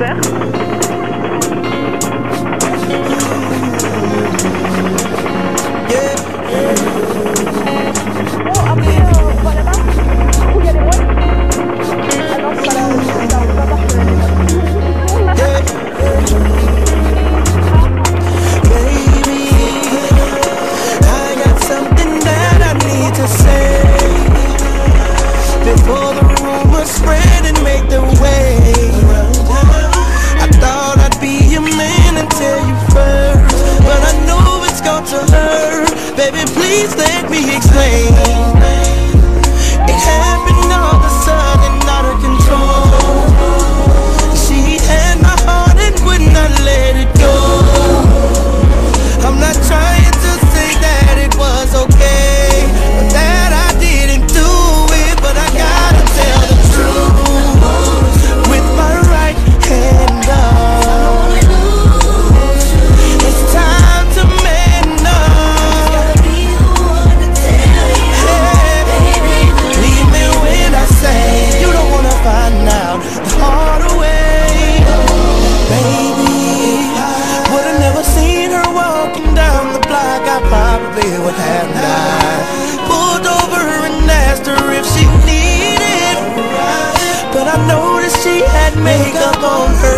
faire. Oh, après, on va là-bas. Où il y a les moines. Ah non, c'est pas là, on peut pas partir là, les moines. Baby, I got something that I need to say before the rumors spread and make their way. I thought I'd be a man and tell you first, but I know it's going to hurt. Baby, please let me explain. It happened all of a sudden, out of control. She had my heart and would not let it go. I'm not trying to say that it was okay, or that I didn't do it, but I gotta tell the truth with my right hand up. It's time to man up. Hey, believe me when I say you don't wanna find out the hard way. Baby, would've never seen her walking down the block. I probably would have not pulled over and asked her if she needed, but I noticed she had makeup on her